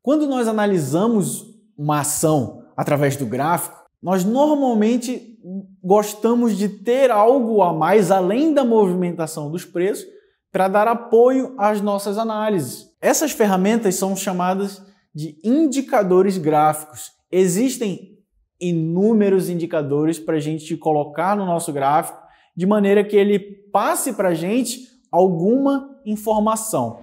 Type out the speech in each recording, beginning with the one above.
Quando nós analisamos uma ação através do gráfico, nós normalmente gostamos de ter algo a mais além da movimentação dos preços para dar apoio às nossas análises. Essas ferramentas são chamadas de indicadores gráficos. Existem inúmeros indicadores para a gente colocar no nosso gráfico de maneira que ele passe para a gente alguma informação.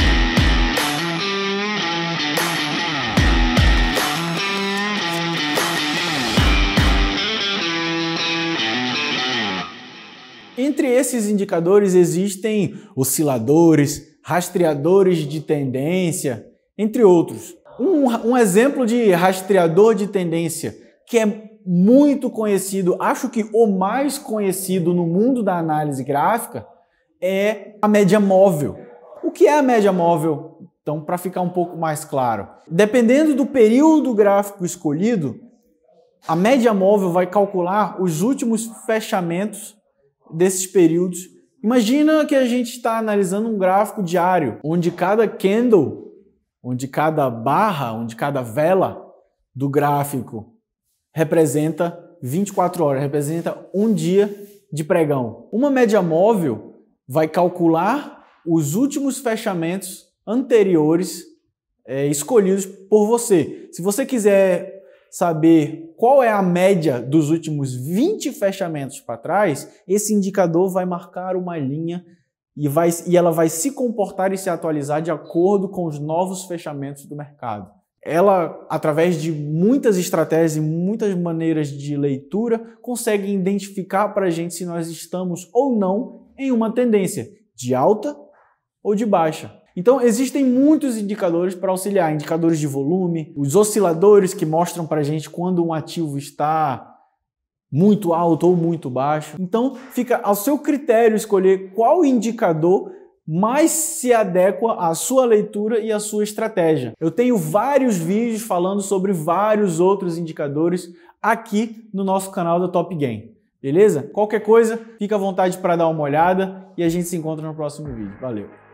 Entre esses indicadores existem osciladores, rastreadores de tendência, entre outros. Um exemplo de rastreador de tendência que é muito conhecido, acho que o mais conhecido no mundo da análise gráfica, é a média móvel. O que é a média móvel? Então, para ficar um pouco mais claro, dependendo do período gráfico escolhido, a média móvel vai calcular os últimos fechamentos desses períodos. Imagina que a gente está analisando um gráfico diário, onde cada candle, onde cada barra, onde cada vela do gráfico representa 24 horas, representa um dia de pregão. Uma média móvel vai calcular os últimos fechamentos anteriores escolhidos por você. Se você quiser saber qual é a média dos últimos 20 fechamentos para trás, esse indicador vai marcar uma linha e ela vai se comportar e se atualizar de acordo com os novos fechamentos do mercado. Ela, através de muitas estratégias e muitas maneiras de leitura, consegue identificar para a gente se nós estamos ou não em uma tendência de alta ou de baixa. Então, existem muitos indicadores para auxiliar, indicadores de volume, os osciladores que mostram para a gente quando um ativo está muito alto ou muito baixo. Então, fica ao seu critério escolher qual indicador mais se adequa à sua leitura e à sua estratégia. Eu tenho vários vídeos falando sobre vários outros indicadores aqui no nosso canal da Top Game. Beleza? Qualquer coisa, fica à vontade para dar uma olhada e a gente se encontra no próximo vídeo. Valeu!